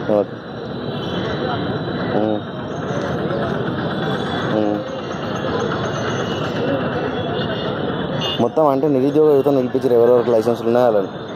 Okay. మొత్తం అంటే నిరుద్యోగ యువత నిలిపించారు ఎవరెవరికి లైసెన్సులు ఉన్నాయో వాళ్ళని.